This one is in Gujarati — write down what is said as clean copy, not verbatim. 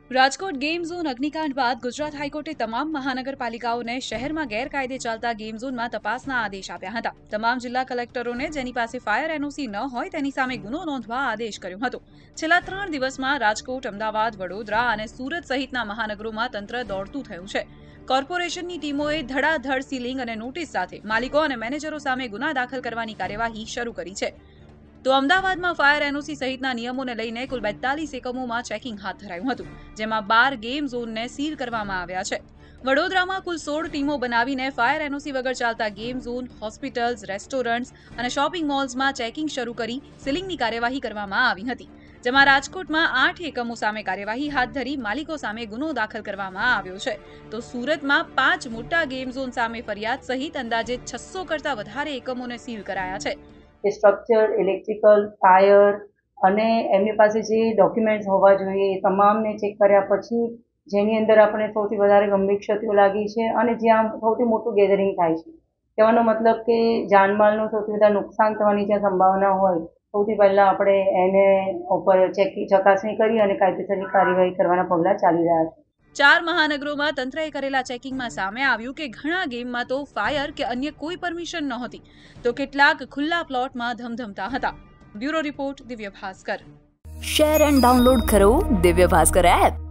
રાજકોટ ગેમ ઝોન અગ્નિકાંડ બાદ ગુજરાત હાઈકોર્ટે તમામ મહાનગરપાલિકાઓને શહેરમાં ગેરકાયદે ચાલતા ગેમ ઝોનમાં તપાસના આદેશ આપ્યા હતા। તમામ જિલ્લા કલેક્ટરોને જેની પાસે ફાયર એનઓસી ન હોય તેની સામે ગુનો નોંધવા આદેશ કર્યો હતો। છેલ્લા 3 દિવસમાં રાજકોટ, અમદાવાદ, વડોદરા અને સુરત સહિતના મહાનગરોમાં તંત્ર દોડતું થયું છે। કોર્પોરેશનની ટીમોએ ધડાધડ સીલિંગ અને નોટિસ સાથે માલિકો અને મેનેજરો સામે ગુના દાખલ કરવાની કાર્યવાહી શરૂ કરી છે। તો અમદાવાદમાં ફાયર એનઓસી સહિતના નિયમોને લઈને કુલ 42 એકમોમાં ચેકિંગ હાથ ધરાયું હતું, જેમાં 12 ગેમ ઝોનને સીલ કરવામાં આવ્યા છે। વડોદરામાં કુલ 16 ટીમો બનાવીને ફાયર એનઓસી વગર ચાલતા ગેમ ઝોન, હોસ્પિટલ્સ, રેસ્ટોરન્ટ્સ અને શોપિંગ મોલ્સમાં ચેકિંગ શરૂ કરી સીલિંગની કાર્યવાહી કરવામાં આવી હતી, જેમાં રાજકોટમાં 8 એકમો સામે કાર્યવાહી હાથ ધરી માલિકો સામે ગુનો દાખલ કરવામાં આવ્યો છે। તો સુરતમાં 5 મોટા ગેમ ઝોન સામે ફરિયાદ સહિત અંદાજે 600 કરતાં વધારે એકમોને સીલ કરાયા છે। સ્ટ્રક્ચર, ઇલેક્ટ્રિકલ, ફાયર અને એમની પાસે જે ડોક્યુમેન્ટ્સ હોવા જોઈએ એ તમામને ચેક કર્યા પછી જેની અંદર આપણે સૌથી વધારે ગંભીર ક્ષતિઓ લાગી છે અને જ્યાં સૌથી મોટું ગેધરિંગ થાય છે, કહેવાનો મતલબ કે જાનમાલનું સૌથી વધારે નુકસાન થવાની જ્યાં સંભાવના હોય સૌથી પહેલાં આપણે એને ઉપર ચકાસણી કરી અને કાયદેસરની કાર્યવાહી કરવાના પગલાં ચાલી રહ્યા છે। 4 મહાનગરોમાં તંત્રએ કરેલા ચેકિંગમાં સામે આવ્યું કે ઘણા ગેમમાં તો ફાયર કે અન્ય કોઈ પરમિશન નહોતી, તો કેટલાક ખુલ્લા પ્લોટમાં ધમધમતા હતા। Bureau report, Divya Bhaskar. Share and download કરો દિવ્ય ભાસ્કર એપ।